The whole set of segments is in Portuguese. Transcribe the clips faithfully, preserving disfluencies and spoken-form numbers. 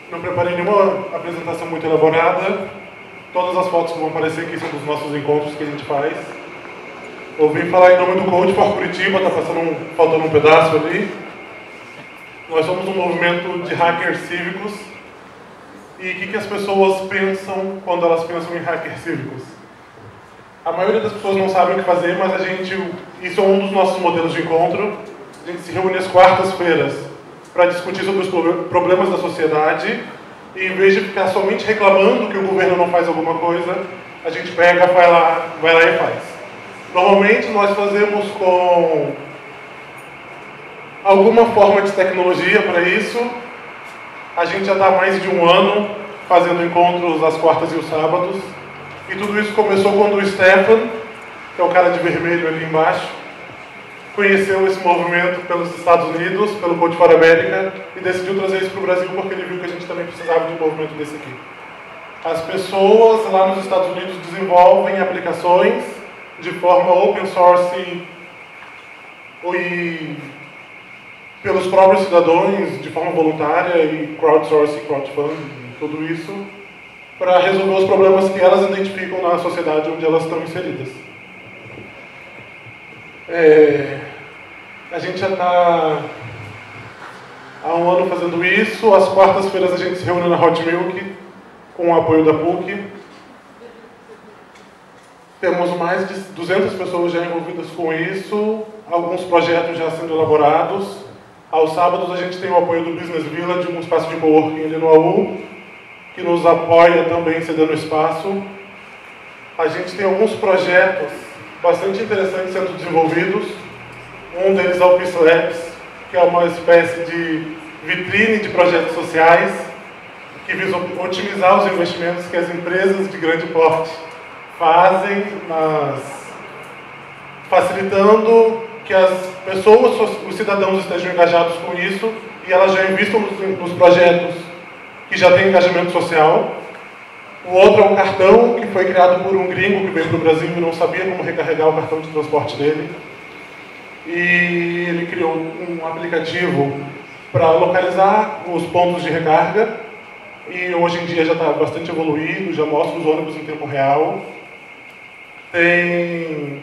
Não preparei nenhuma apresentação muito elaborada. Todas as fotos que vão aparecer aqui são dos nossos encontros que a gente faz. Ouvi falar em nome do Code for Curitiba, está passando um, faltando um pedaço ali. Nós somos um movimento de hackers cívicos. E o que, que as pessoas pensam quando elas pensam em hackers cívicos? A maioria das pessoas não sabe o que fazer, mas a gente, isso é um dos nossos modelos de encontro. A gente se reúne às quartas-feiras para discutir sobre os problemas da sociedade. E em vez de ficar somente reclamando que o governo não faz alguma coisa, a gente pega, vai lá, vai lá e faz. Normalmente nós fazemos com alguma forma de tecnologia para isso. A gente já está há mais de um ano fazendo encontros às quartas e os sábados. E tudo isso começou quando o Stefan, que é o cara de vermelho ali embaixo, conheceu esse movimento pelos Estados Unidos, pelo Code for America, e decidiu trazer isso para o Brasil porque ele viu que a gente também precisava de um movimento desse aqui. As pessoas lá nos Estados Unidos desenvolvem aplicações de forma open source e pelos próprios cidadãos, de forma voluntária, e crowdsourcing, crowdfunding, tudo isso, para resolver os problemas que elas identificam na sociedade onde elas estão inseridas. É, a gente já está há um ano fazendo isso. Às quartas-feiras a gente se reúne na Hot Milk, com o apoio da P U C. Temos mais de duzentas pessoas já envolvidas com isso, alguns projetos já sendo elaborados. Aos sábados a gente tem o apoio do Business Village, um espaço de coworking ali no A U, que nos apoia também cedendo espaço. A gente tem alguns projetos bastante interessantes sendo desenvolvidos. Um deles é o Peace Labs, que é uma espécie de vitrine de projetos sociais que visa otimizar os investimentos que as empresas de grande porte fazem, nas... facilitando que as pessoas, os cidadãos estejam engajados com isso e elas já investam nos, nos projetos que já têm engajamento social. O outro é um cartão que foi criado por um gringo que veio para o Brasil e não sabia como recarregar o cartão de transporte dele. E ele criou um aplicativo para localizar os pontos de recarga. E hoje em dia já está bastante evoluído, já mostra os ônibus em tempo real. Tem...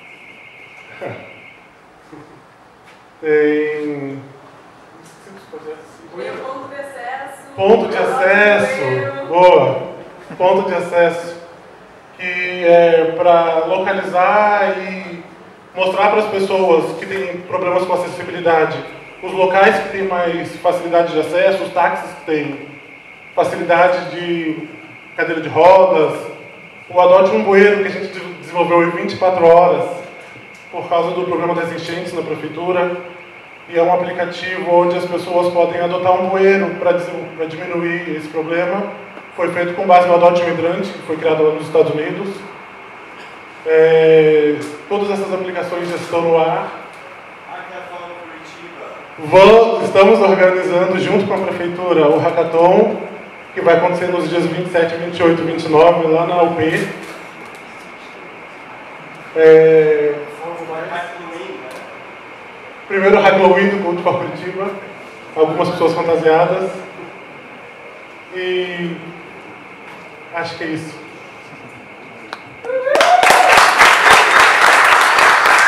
Tem... Ponto de acesso. Ponto de acesso. Boa. Ponto de acesso. Que é para localizar e mostrar para as pessoas que têm problemas com acessibilidade os locais que têm mais facilidade de acesso, os táxis que têm facilidade de cadeira de rodas. O Adote um Bueiro, que a gente desenvolveu em vinte e quatro horas por causa do problema das enchentes na prefeitura. E é um aplicativo onde as pessoas podem adotar um bueiro para diminuir esse problema. Foi feito com base no Adote um Hidrante, que foi criado lá nos Estados Unidos. É, todas essas aplicações já estão no ar. Vamos, estamos organizando, junto com a prefeitura, o Hackathon, que vai acontecer nos dias vinte e sete, vinte e oito e vinte e nove, lá na U P. É, primeiro Halloween do Code for Curitiba, algumas pessoas fantasiadas. E acho que é isso.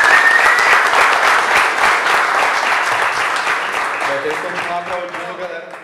Vai ter que continuar aplaudindo, galera.